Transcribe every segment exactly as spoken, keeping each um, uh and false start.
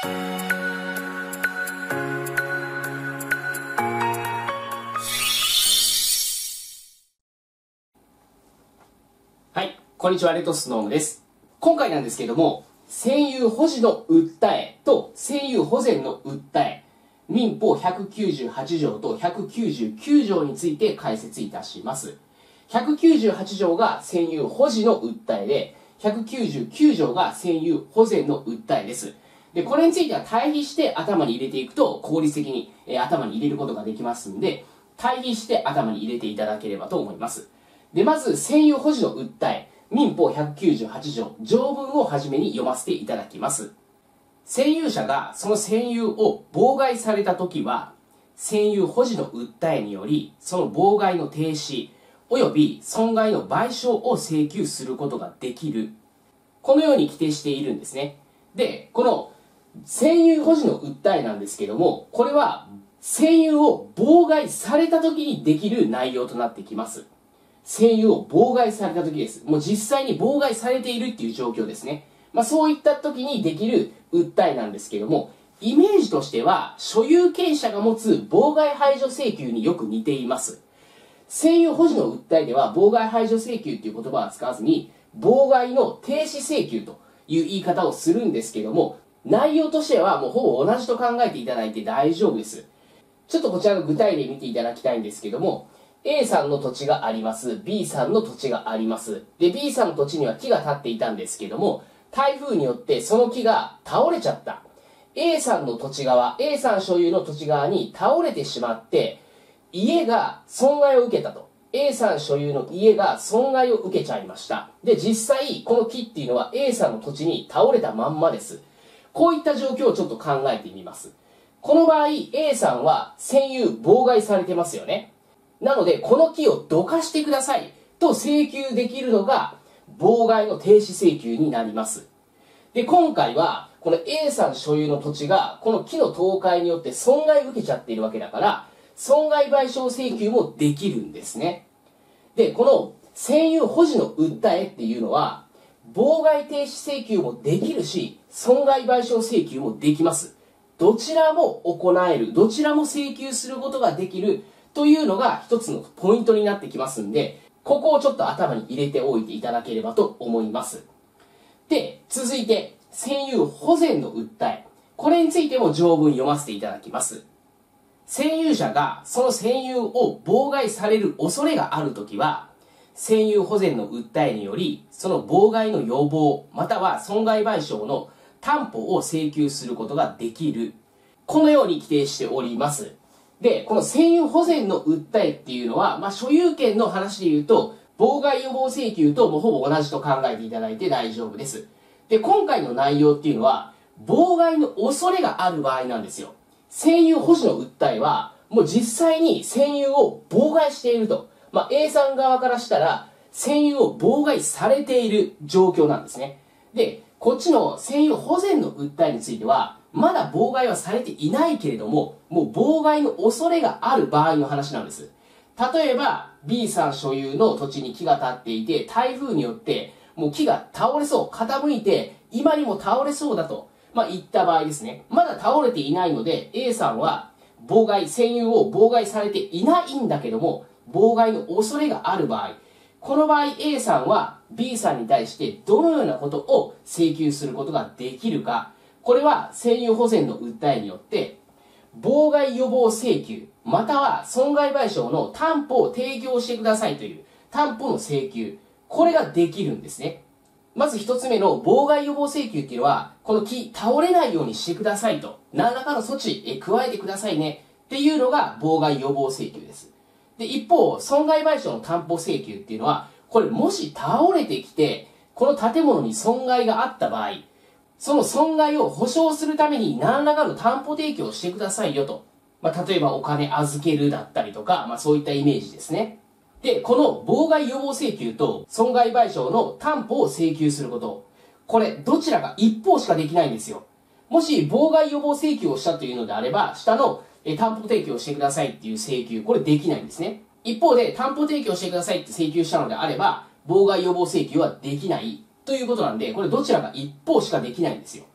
はい、こんにちは、レトスノームです。今回なんですけども、占有保持の訴えと占有保全の訴え、民法ひゃくきゅうじゅうはち条とひゃくきゅうじゅうきゅう条について解説いたします。ひゃくきゅうじゅうはち条が占有保持の訴えで、ひゃくきゅうじゅうきゅう条が占有保全の訴えです。で、これについては対比して頭に入れていくと効率的に、えー、頭に入れることができますんで、対比して頭に入れていただければと思います。で、まず占有保持の訴え、民法ひゃくきゅうじゅうはち条、条文をはじめに読ませていただきます。占有者がその占有を妨害されたときは、占有保持の訴えにより、その妨害の停止、及び損害の賠償を請求することができる。このように規定しているんですね。で、この占有保持の訴えなんですけども、これは占有を妨害されたときにできる内容となってきます。占有を妨害された時です。もう実際に妨害されているっていう状況ですね。まあそういった時にできる訴えなんですけども、イメージとしては所有権者が持つ妨害排除請求によく似ています。占有保持の訴えでは妨害排除請求っていう言葉は使わずに、妨害の停止請求という言い方をするんですけども、内容としてはもうほぼ同じと考えていただいて大丈夫です。ちょっとこちらの具体例見ていただきたいんですけども、A さんの土地があります。B さんの土地があります。で、B さんの土地には木が立っていたんですけども、台風によってその木が倒れちゃった。A さんの土地側、A さん所有の土地側に倒れてしまって、家が損害を受けたと。A さん所有の家が損害を受けちゃいました。で、実際、この木っていうのは A さんの土地に倒れたまんまです。こういった状況をちょっと考えてみます。この場合、A さんは占有妨害されてますよね。なので、この木をどかしてくださいと請求できるのが、妨害の停止請求になります。で、今回は、この A さん所有の土地が、この木の倒壊によって損害を受けちゃっているわけだから、損害賠償請求もできるんですね。で、この占有保持の訴えっていうのは、妨害停止請求もできるし、損害賠償請求もできます。どちらも行える、どちらも請求することができる、というのが一つのポイントになってきますんで、ここをちょっと頭に入れておいていただければと思います。で、続いて、占有保全の訴え。これについても条文読ませていただきます。占有者がその占有を妨害される恐れがあるときは、占有保全の訴えにより、その妨害の予防、または損害賠償の担保を請求することができる。このように規定しております。で、この占有保全の訴えっていうのは、まあ、所有権の話で言うと、妨害予防請求ともほぼ同じと考えていただいて大丈夫です。で、今回の内容っていうのは、妨害の恐れがある場合なんですよ。占有保持の訴えは、もう実際に占有を妨害していると。まあ、A さん側からしたら、占有を妨害されている状況なんですね。で、こっちの占有保全の訴えについては、まだ妨害はされていないけれども、もう妨害の恐れがある場合の話なんです。例えば、B さん所有の土地に木が立っていて、台風によって、もう木が倒れそう、傾いて、今にも倒れそうだと、まあ、言った場合ですね。まだ倒れていないので、A さんは、妨害、占有を妨害されていないんだけども、妨害の恐れがある場合、この場合 A さんは B さんに対してどのようなことを請求することができるか、これは占有保全の訴えによって、妨害予防請求、または損害賠償の担保を提供してくださいという担保の請求、これができるんですね。まず一つ目の妨害予防請求っていうのは、この木倒れないようにしてくださいと、何らかの措置え加えてくださいねっていうのが妨害予防請求です。で、一方、損害賠償の担保請求っていうのは、これもし倒れてきて、この建物に損害があった場合、その損害を保証するために何らかの担保提供をしてくださいよと。まあ、例えばお金預けるだったりとか、まあそういったイメージですね。で、この妨害予防請求と損害賠償の担保を請求すること。これ、どちらか一方しかできないんですよ。もし妨害予防請求をしたというのであれば、下の担保提供してくださいっていう請求、これできないんですね。一方で、担保提供してくださいって請求したのであれば、妨害予防請求はできないということなんで、これどちらか一方しかできないんですよ。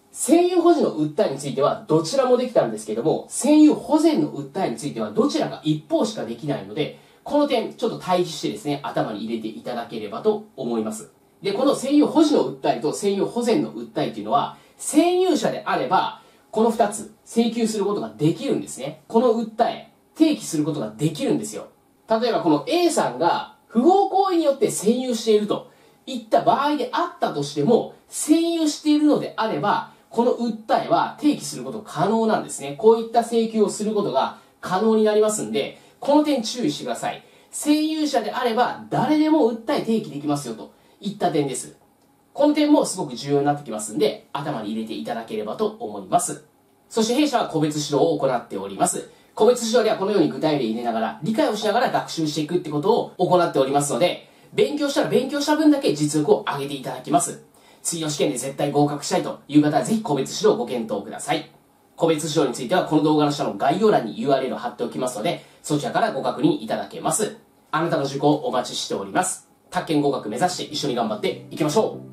占有保持の訴えについてはどちらもできたんですけども、占有保全の訴えについてはどちらか一方しかできないので、この点ちょっと対比してですね、頭に入れていただければと思います。で、この占有保持の訴えと占有保全の訴えというのは、占有者であれば、このふたつ請求することができるんですね。この訴え、提起することができるんですよ。例えばこの A さんが不法行為によって占有しているといった場合であったとしても、占有しているのであれば、この訴えは提起すること可能なんですね。こういった請求をすることが可能になりますんで、この点注意してください。占有者であれば誰でも訴え提起できますよといった点です。この点もすごく重要になってきますんで、頭に入れていただければと思います。そして弊社は個別指導を行っております。個別指導ではこのように具体例入れながら、理解をしながら学習していくってことを行っておりますので、勉強したら勉強した分だけ実力を上げていただきます。次の試験で絶対合格したいという方はぜひ個別指導をご検討ください。個別指導についてはこの動画の下の概要欄に ユーアールエル を貼っておきますので、そちらからご確認いただけます。あなたの受講をお待ちしております。宅建合格目指して一緒に頑張っていきましょう。